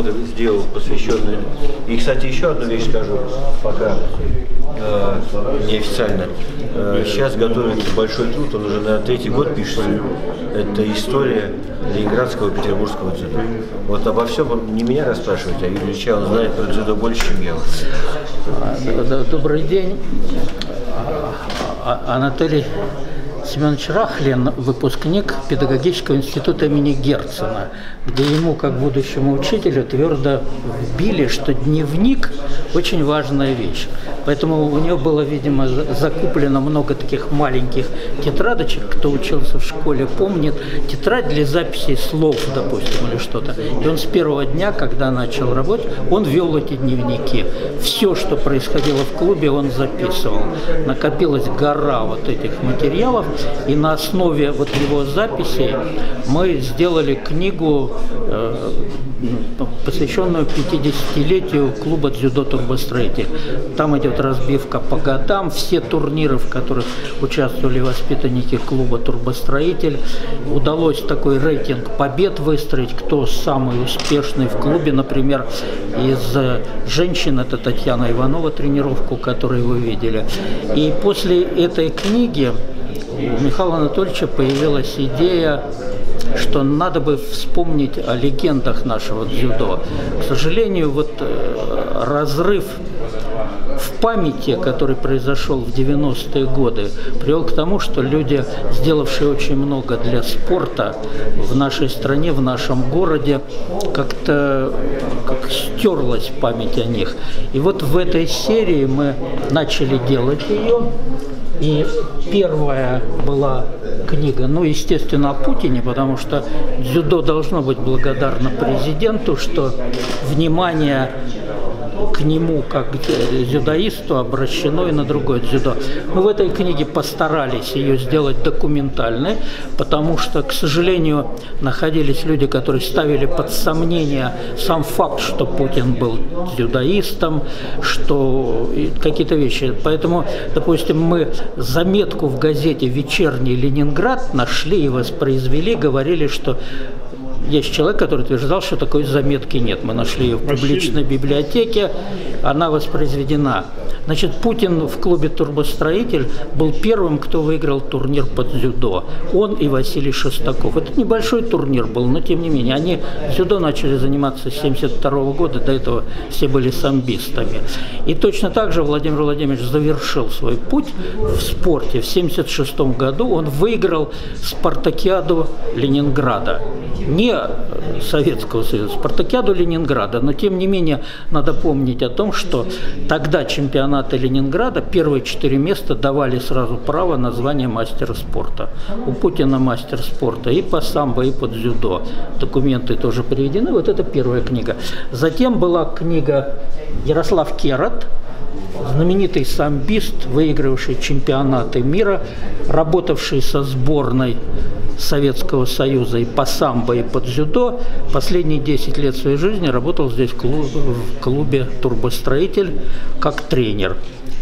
работы сделал, посвященные. И, кстати, еще одну вещь скажу, пока неофициально. Сейчас готовится большой труд, он уже на 3-й год пишется. Это история ленинградского и петербургского дзюдо. Вот обо всем не меня расспрашивать, а Юрий Ильича, он знает про дзюдо больше, чем я. Добрый день. Анатолий Семенович Рахлин, выпускник педагогического института имени Герцена, где ему, как будущему учителю, твердо вбили, что дневник – очень важная вещь. Поэтому у него было, видимо, закуплено много таких маленьких тетрадочек. Кто учился в школе, помнит. Тетрадь для записей слов, допустим, или что-то. И он с первого дня, когда начал работать, он вел эти дневники. Все, что происходило в клубе, он записывал. Накопилась гора вот этих материалов. И на основе вот его записей мы сделали книгу, посвященную 50-летию клуба «Дзюдо Турбостроитель». Там идет разбивка по годам, все турниры, в которых участвовали воспитанники клуба «Турбостроитель». Удалось такой рейтинг побед выстроить, кто самый успешный в клубе. Например, из женщин это Татьяна Иванова, тренировку, которую вы видели. И после этой книги у Михаила Анатольевича появилась идея, что надо бы вспомнить о легендах нашего дзюдо. К сожалению, вот разрыв в памяти, который произошел в 90-е годы, привел к тому, что люди, сделавшие очень много для спорта в нашей стране, в нашем городе, как-то стерлась память о них. И вот в этой серии мы начали делать ее. И первая была книга, ну, естественно, о Путине, потому что дзюдо должно быть благодарно президенту, что внимание к нему, как к дзюдоисту, обращено и на другое дзюдо. Мы в этой книге постарались ее сделать документальной, потому что, к сожалению, находились люди, которые ставили под сомнение сам факт, что Путин был дзюдоистом, что какие-то вещи. Поэтому, допустим, мы заметку в газете «Вечерний Ленинград» нашли и воспроизвели, говорили, что есть человек, который утверждал, что такой заметки нет. Мы нашли ее в публичной библиотеке, она воспроизведена. Значит, Путин в клубе «Турбостроитель» был первым, кто выиграл турнир по дзюдо. Он и Василий Шестаков. Это небольшой турнир был, но тем не менее. Они дзюдо начали заниматься с 1972 года, до этого все были самбистами. И точно так же Владимир Владимирович завершил свой путь в спорте. В 1976 году он выиграл спартакиаду Ленинграда. Не Советского Союза, спартакиаду Ленинграда, но тем не менее надо помнить о том, что тогда чемпионаты Ленинграда, первые 4 места давали сразу право на звание мастера спорта. У Путина мастер спорта и по самбо, и по дзюдо. Документы тоже приведены. Вот это первая книга. Затем была книга Ярослав Керат, знаменитый самбист, выигравший чемпионаты мира, работавший со сборной Советского Союза и по самбо, и по дзюдо. Последние 10 лет своей жизни работал здесь в клубе «Турбостроитель» как тренер.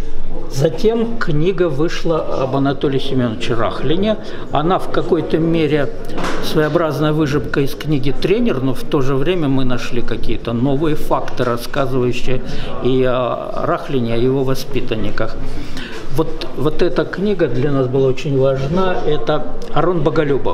Затем книга вышла об Анатолии Семеновиче Рахлине. Она в какой-то мере своеобразная выжимка из книги «Тренер», но в то же время мы нашли какие-то новые факты, рассказывающие и о Рахлине, о его воспитанниках. Вот эта книга для нас была очень важна. Это Арон Боголюбов.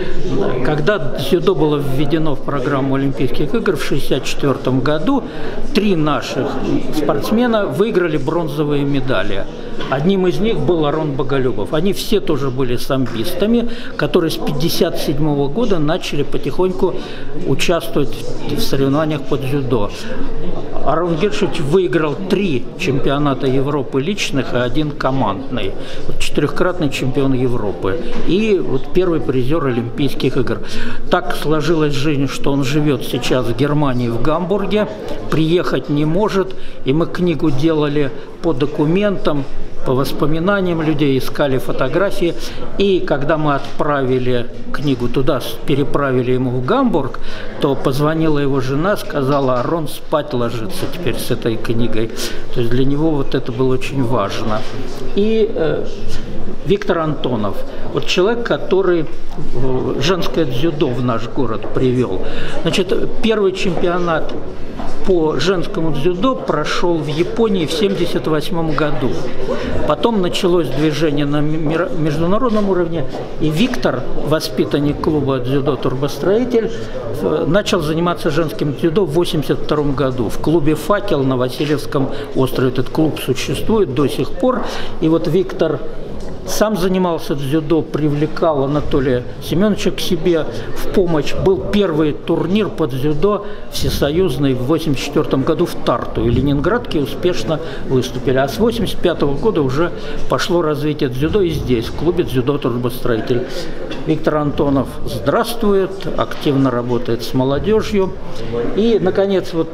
Когда дзюдо было введено в программу Олимпийских игр в 1964 году, 3 наших спортсмена выиграли бронзовые медали. Одним из них был Арон Боголюбов. Они все тоже были самбистами, которые с 1957 года начали потихоньку участвовать в соревнованиях по дзюдо. Арон Гершевич выиграл 3 чемпионата Европы личных и 1 командный. 4-кратный чемпион Европы. И вот первый призер Олимпийских игр. Так сложилась жизнь, что он живет сейчас в Германии, в Гамбурге. Приехать не может. И мы книгу делали по документам, по воспоминаниям людей, искали фотографии. И когда мы отправили книгу туда, переправили ему в Гамбург, то позвонила его жена, сказала: Арон спать ложится теперь с этой книгой. То есть для него вот это было очень важно. И Виктор Антонов. Вот человек, который женское дзюдо в наш город привел. Значит, первый чемпионат по женскому дзюдо прошел в Японии в 1978 году. Потом началось движение на международном уровне, и Виктор, воспитанник клуба дзюдо «Турбостроитель», начал заниматься женским дзюдо в 1982 году в клубе «Факел» на Васильевском острове. Этот клуб существует до сих пор. И вот Виктор сам занимался дзюдо, привлекал Анатолия Семеновича к себе в помощь. Был первый турнир по дзюдо всесоюзный в 1984 году в Тарту. И ленинградки успешно выступили. А с 1985 года уже пошло развитие дзюдо и здесь, в клубе дзюдо «Турбостроитель». Виктор Антонов здравствует, активно работает с молодежью. И, наконец, вот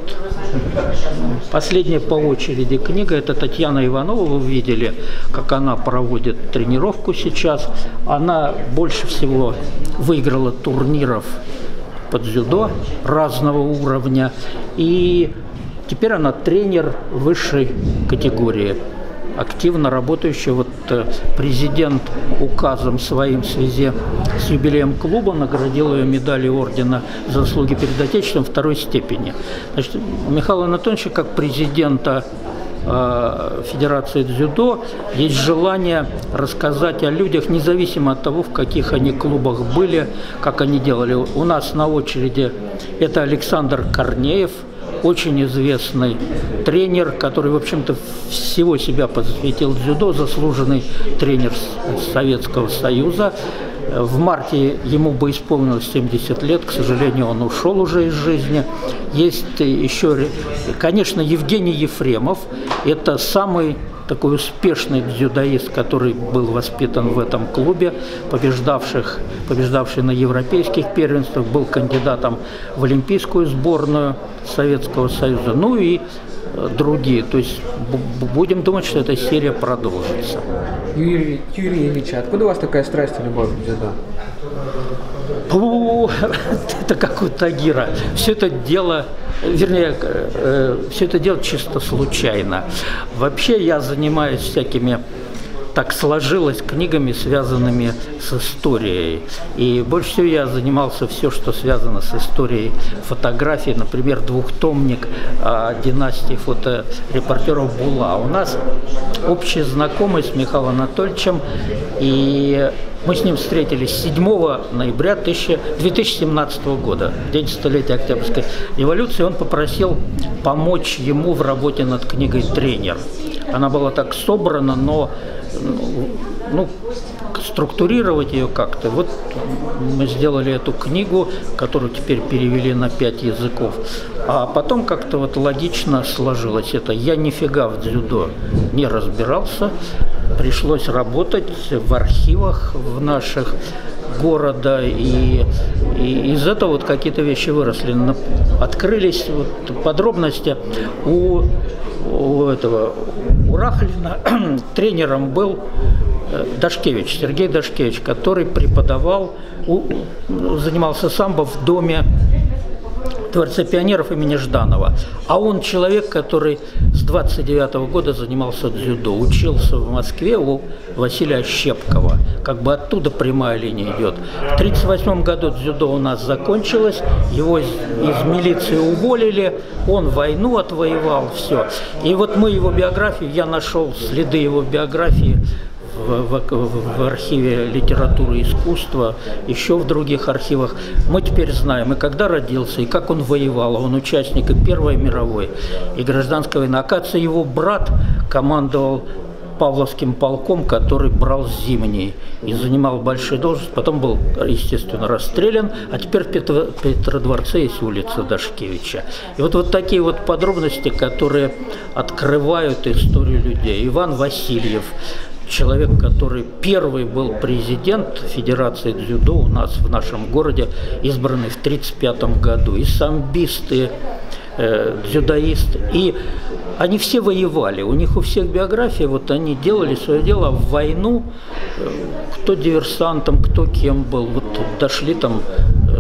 последняя по очереди книга – это Татьяна Иванова. Вы видели, как она проводит тренировку сейчас. Она больше всего выиграла турниров по дзюдо разного уровня. И теперь она тренер высшей категории, активно работающий. Вот президент указом своим в связи с юбилеем клуба наградил ее медалью ордена за заслуги перед Отечеством второй степени. Значит, у Михаила Анатольевича, как президента Федерации дзюдо, есть желание рассказать о людях, независимо от того, в каких они клубах были, как они делали. У нас на очереди это Александр Корнеев, очень известный тренер, который, в общем-то, всего себя посвятил дзюдо, заслуженный тренер Советского Союза. В марте ему бы исполнилось 70 лет, к сожалению, он ушел уже из жизни. Есть еще, конечно, Евгений Ефремов, это самый такой успешный дзюдоист, который был воспитан в этом клубе, побеждавший на европейских первенствах, был кандидатом в олимпийскую сборную Советского Союза, ну и другие. То есть будем думать, что эта серия продолжится. Юрий Ильич, откуда у вас такая страсть и любовь к дзюдо? Это как у Тагира. Все это дело, все это дело чисто случайно. Вообще я занимаюсь всякими, так сложилось, книгами, связанными с историей. И больше всего я занимался все, что связано с историей фотографии. Например, двухтомник о династии фоторепортеров Була. У нас общий знакомый с Михаилом Анатольевичем, и мы с ним встретились 7 ноября 2017 года, день столетия Октябрьской революции. Он попросил помочь ему в работе над книгой «Тренер». Она была так собрана, но структурировать ее как-то. Вот мы сделали эту книгу, которую теперь перевели на 5 языков. А потом как-то вот логично сложилось это. Я нифига в дзюдо не разбирался. Пришлось работать в архивах в наших города, и из этого вот какие-то вещи выросли. Открылись вот подробности у Рахлина. Тренером был Дашкевич, Сергей Дашкевич, который преподавал, занимался самбо в доме Дворце пионеров имени Жданова. А он человек, который с 29-го года занимался дзюдо, учился в Москве у Василия Щепкова. Как бы оттуда прямая линия идет. В 1938 году дзюдо у нас закончилось, его из милиции уволили, он войну отвоевал, все. И вот мы его биографию, я нашел следы его биографии в архиве литературы и искусства, еще в других архивах. Мы теперь знаем, и когда родился, и как он воевал. Он участник и Первой мировой, и гражданской войны. Оказывается, его брат командовал Павловским полком, который брал Зимний и занимал большие должности. Потом был, естественно, расстрелян, а теперь в Петродворце есть улица Дашкевича. И вот такие вот подробности, которые открывают историю людей. Иван Васильев, человек, который первый был президент Федерации дзюдо у нас в нашем городе, избранный в 1935 году, и самбист, и дзюдоист, и они все воевали, у них у всех биографии, вот они делали свое дело, а в войну кто диверсантом, кто кем был, вот дошли там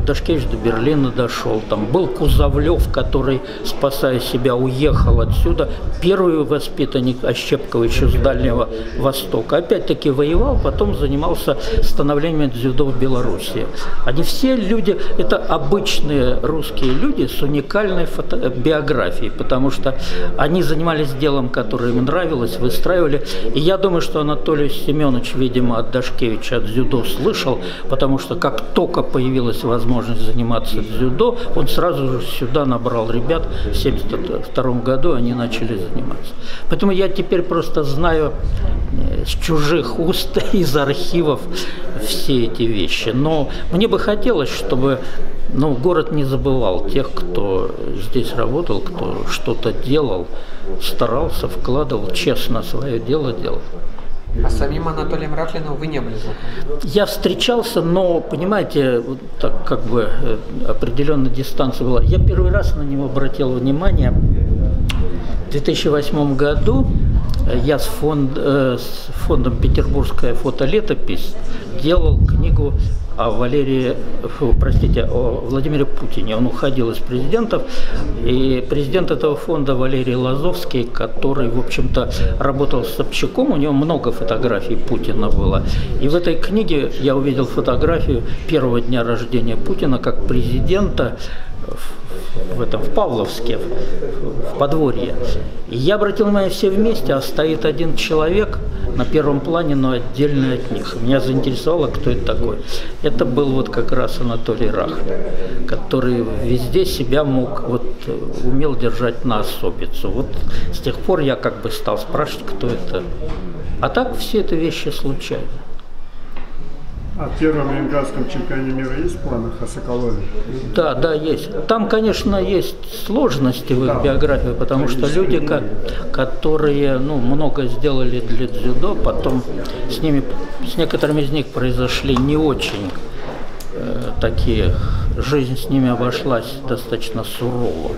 Дашкевич до Берлина дошел, там был Кузовлев, который, спасая себя, уехал отсюда, первый воспитанник Ощепковича с Дальнего Востока. Опять-таки воевал, потом занимался становлением дзюдо в Беларуси. Они все люди, это обычные русские люди с уникальной биографией, потому что они занимались делом, которое им нравилось, выстраивали. И я думаю, что Анатолий Семенович, видимо, от Дашкевича, от дзюдо слышал, потому что как только появилась возможность заниматься дзюдо, он сразу же сюда набрал ребят. В 1972 году они начали заниматься. Поэтому я теперь просто знаю с чужих уст, из архивов все эти вещи. Но мне бы хотелось, чтобы город не забывал тех, кто здесь работал, кто что-то делал, старался, вкладывал, честно свое дело делал. А с самим Анатолием Рафлиным вы не были знакомы? Я встречался, но, понимаете, вот так как бы определенная дистанция была. Я первый раз на него обратил внимание в 2008 году. Я с фондом «Петербургская фотолетопись» делал книгу о Владимире Путине. Он уходил из президентов, и президент этого фонда Валерий Лазовский, который, в общем-то, работал с Собчаком, у него много фотографий Путина было. И в этой книге я увидел фотографию первого дня рождения Путина как президента в Павловске, в подворье. И я обратил внимание, все вместе, а стоит один человек на первом плане, но отдельно от них. Меня заинтересовало, кто это такой. Это был вот как раз Анатолий Рахлин, который везде себя умел держать на особицу. Вот с тех пор я как бы стал спрашивать, кто это. А так все это вещи случайны. А в первом ленинградском чемпионе мира есть в планах о Соколове? Да, есть. Там, конечно, есть сложности в их биографии, потому что люди, которые много сделали для дзюдо, потом с некоторыми из них произошли не очень такие, жизнь с ними обошлась достаточно сурово.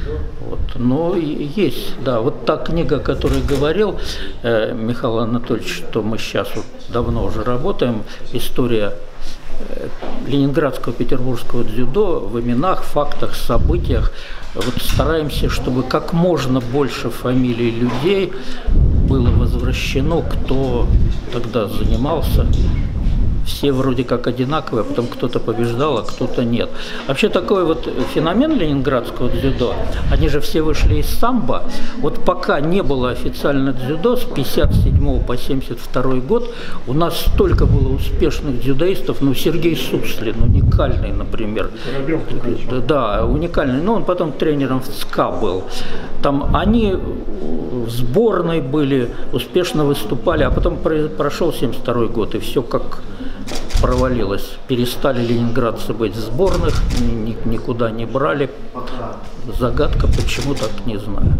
Но есть, да, вот та книга, о которой говорил Михаил Анатольевич, что мы сейчас давно уже работаем, история ленинградского, петербургского дзюдо в именах, фактах, событиях. Стараемся, чтобы как можно больше фамилий людей было возвращено, кто тогда занимался. Все вроде как одинаковые, а потом кто-то побеждал, а кто-то нет. Вообще такой феномен ленинградского дзюдо, они же все вышли из самбо. Пока не было официально дзюдо, с 1957 по 1972 год у нас столько было успешных дзюдоистов, Сергей Суслин, уникальный, например. Да, уникальный. Он потом тренером в ЦСКА был. Там они в сборной были, успешно выступали, а потом прошел 1972 год, и все как провалилось. Перестали ленинградцы быть в сборных, никуда не брали. Загадка, почему, так не знаю.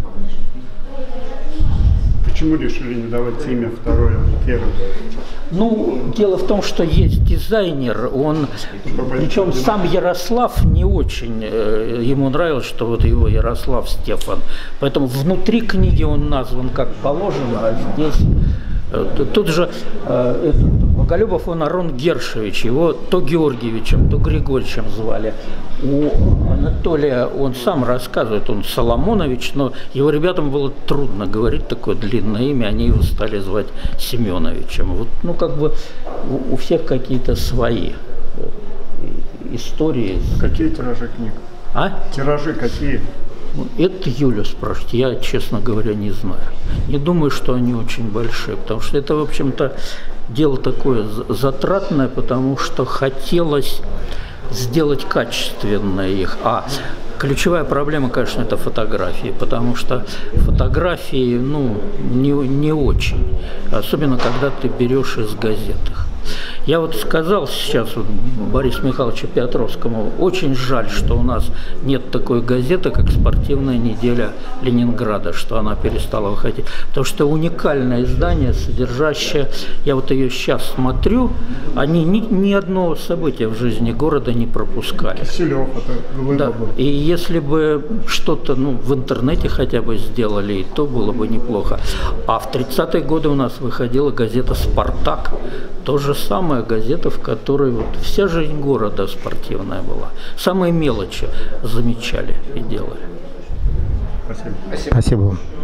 Почему решили не давать имя второе, первое? Дело в том, что есть дизайнер, причем сам Ярослав не очень, ему нравилось, что его Ярослав Стефан. Поэтому внутри книги он назван как положено, а здесь... Тут же Боголюбов, Арон Гершевич, его то Георгиевичем, то Григорьевичем звали. У Анатолия, он сам рассказывает, он Соломонович, но его ребятам было трудно говорить такое длинное имя, они его стали звать Семеновичем. У всех какие-то свои истории. Какие тиражи книг? Тиражи какие? Это Юля спрашивает, я, честно говоря, не знаю. Не думаю, что они очень большие, потому что это, в общем-то, дело такое затратное, потому что хотелось сделать качественно их. Ключевая проблема, конечно, это фотографии, потому что фотографии, не очень, особенно когда ты берешь из газет их. Я сказал сейчас Борису Михайловичу Петровскому, очень жаль, что у нас нет такой газеты, как «Спортивная неделя Ленинграда», что она перестала выходить. Потому что уникальное издание, содержащее, я ее сейчас смотрю, они ни одно событие в жизни города не пропускали. Киселев, это да. И если бы что-то в интернете хотя бы сделали, то было бы неплохо. А в 30-е годы у нас выходила газета «Спартак», тоже же самая газета, в которой вот вся жизнь города спортивная была. Самые мелочи замечали и делали. Спасибо. Спасибо вам.